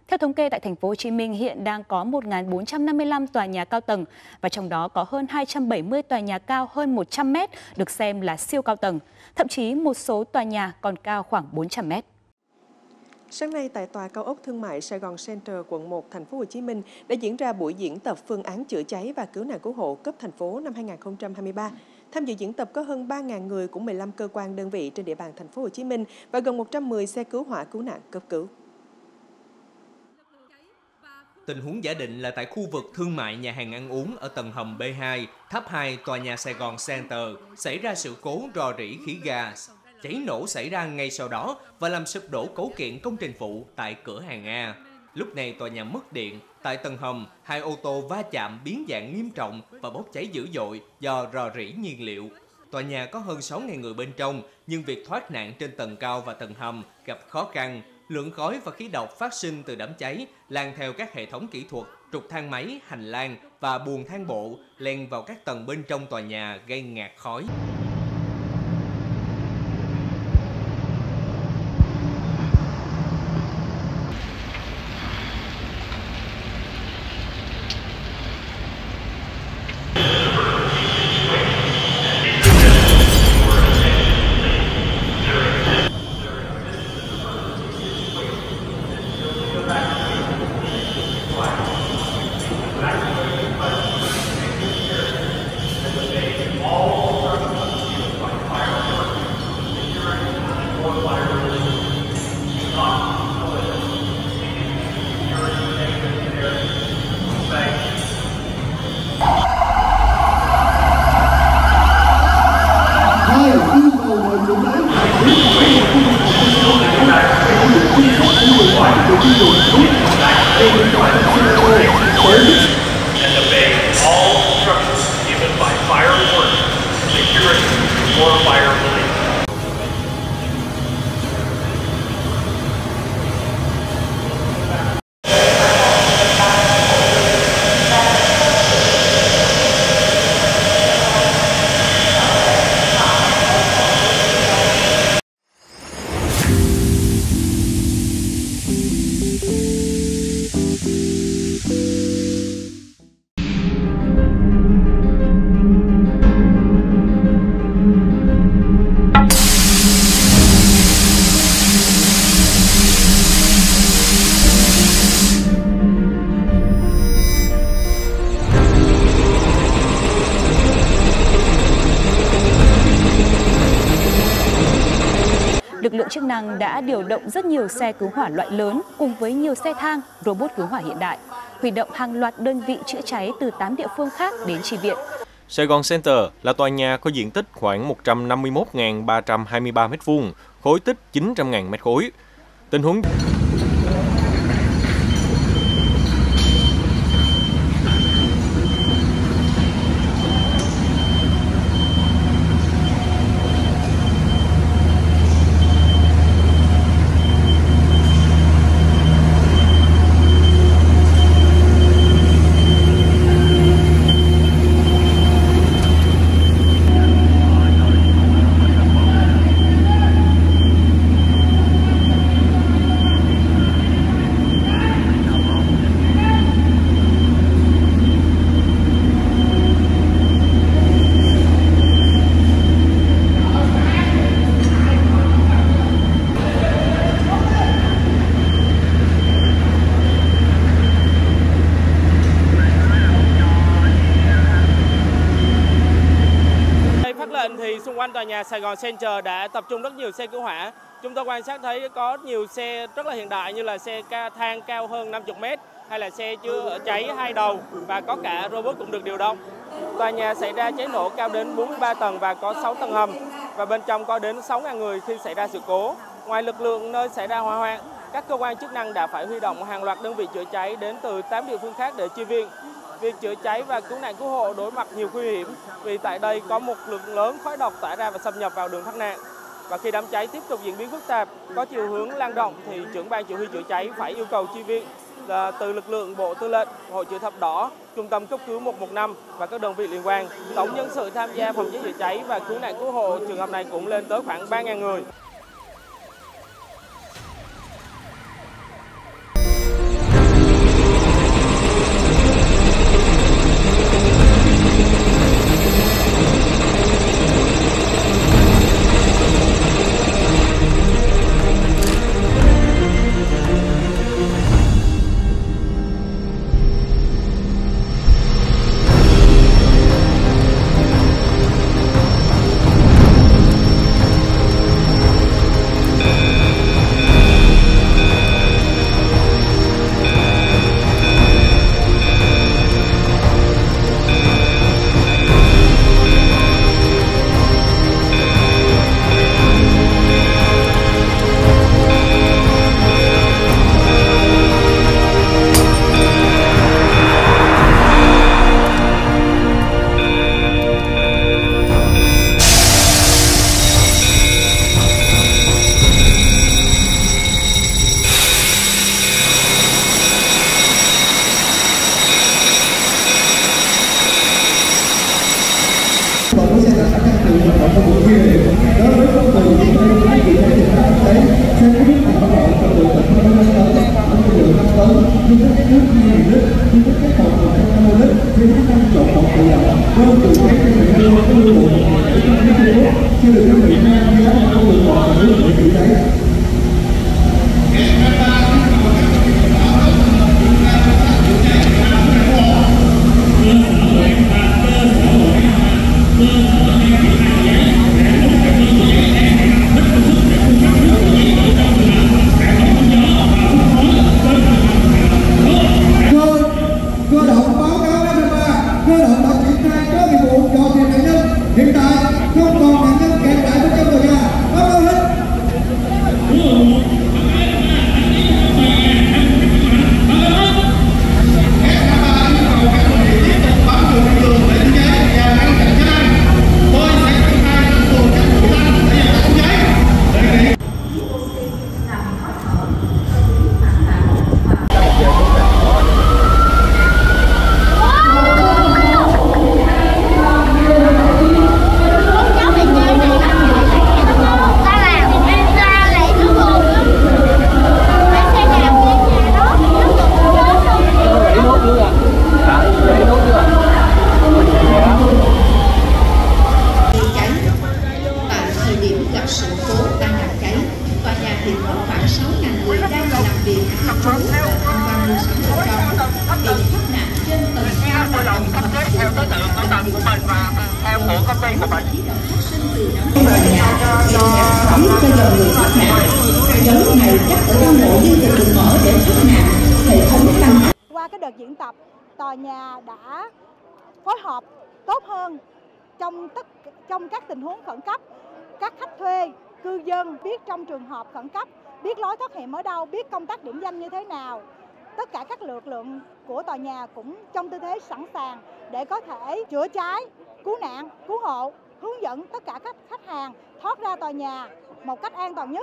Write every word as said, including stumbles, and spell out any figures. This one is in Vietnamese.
Theo thống kê, tại thành phố Hồ Chí Minh hiện đang có một nghìn bốn trăm năm mươi lăm tòa nhà cao tầng và trong đó có hơn hai trăm bảy mươi tòa nhà cao hơn một trăm mét được xem là siêu cao tầng. Thậm chí một số tòa nhà còn cao khoảng bốn trăm mét. Sáng nay tại tòa cao ốc thương mại Sài Gòn Center, quận một, thành phố Hồ Chí Minh đã diễn ra buổi diễn tập phương án chữa cháy và cứu nạn cứu hộ cấp thành phố năm hai nghìn không trăm hai mươi ba. Tham dự diễn tập có hơn ba nghìn người của mười lăm cơ quan đơn vị trên địa bàn thành phố Hồ Chí Minh và gần một trăm mười xe cứu hỏa cứu nạn cấp cứu. Tình huống giả định là tại khu vực thương mại nhà hàng ăn uống ở tầng hầm B hai, tháp hai tòa nhà Sài Gòn Center xảy ra sự cố rò rỉ khí gas. Cháy nổ xảy ra ngay sau đó và làm sụp đổ cấu kiện công trình phụ tại cửa hàng A. Lúc này tòa nhà mất điện, tại tầng hầm, hai ô tô va chạm biến dạng nghiêm trọng và bốc cháy dữ dội do rò rỉ nhiên liệu. Tòa nhà có hơn sáu nghìn người bên trong, nhưng việc thoát nạn trên tầng cao và tầng hầm gặp khó khăn. Lượng khói và khí độc phát sinh từ đám cháy lan theo các hệ thống kỹ thuật, trục thang máy, hành lang và buồng thang bộ len vào các tầng bên trong tòa nhà gây ngạt khói. And obey all instructions given by fire warden, security, or fire police. Lực lượng chức năng đã điều động rất nhiều xe cứu hỏa loại lớn cùng với nhiều xe thang, robot cứu hỏa hiện đại, huy động hàng loạt đơn vị chữa cháy từ tám địa phương khác đến chi viện. Sài Gòn Center là tòa nhà có diện tích khoảng một trăm năm mươi mốt nghìn ba trăm hai mươi ba mét vuông, khối tích chín trăm nghìn mét khối. Tình huống thì xung quanh tòa nhà Sài Gòn Center đã tập trung rất nhiều xe cứu hỏa. Chúng tôi quan sát thấy có nhiều xe rất là hiện đại như là xe thang cao hơn năm mươi mét hay là xe chữa cháy hai đầu và có cả robot cũng được điều động. Tòa nhà xảy ra cháy nổ cao đến bốn mươi ba tầng và có sáu tầng hầm và bên trong có đến sáu nghìn người khi xảy ra sự cố. Ngoài lực lượng nơi xảy ra hỏa hoạn, các cơ quan chức năng đã phải huy động hàng loạt đơn vị chữa cháy đến từ tám địa phương khác để chi viện. Việc chữa cháy và cứu nạn cứu hộ đối mặt nhiều nguy hiểm vì tại đây có một lượng lớn khói độc tỏa ra và xâm nhập vào đường thoát nạn. Và khi đám cháy tiếp tục diễn biến phức tạp, có chiều hướng lan rộng thì trưởng ban chỉ huy chữa cháy phải yêu cầu chi viện là từ lực lượng Bộ Tư lệnh, Hội Chữ thập đỏ, Trung tâm cấp cứu một một năm và các đơn vị liên quan. Tổng nhân sự tham gia phòng cháy chữa cháy và cứu nạn cứu hộ trường hợp này cũng lên tới khoảng ba nghìn người. Cơ động báo cáo với ba, cơ động đã triển khai có nhiệm vụ dò tìm nạn nhân. Hiện tại không còn nạn nhân kẹt lại bên trong tòa nhà. Báo cáo hết. Sự cố tai nạn cháy, tòa nhà hiện có khoảng sáu nghìn người đang làm việc cư trú và tham quan mua sắm bên trong. Việc thoát nạn trên tầng cao là tầng hầm của tòa nhà đang điều tra và theo của công ty của mình. Khí độc phát sinh từ đám tòa nhà gây ngạt khói cho dòng người thoát nạn. Trong lúc này các cửa thang bộ liên tục được mở để thoát nạn. Hệ thống tăng. Qua cái đợt diễn tập, tòa nhà đã phối hợp tốt hơn trong tất trong các tình huống khẩn cấp. Các khách thuê, cư dân biết trong trường hợp khẩn cấp, biết lối thoát hiểm ở đâu, biết công tác điểm danh như thế nào. Tất cả các lực lượng của tòa nhà cũng trong tư thế sẵn sàng để có thể chữa cháy, cứu nạn, cứu hộ, hướng dẫn tất cả các khách hàng thoát ra tòa nhà một cách an toàn nhất.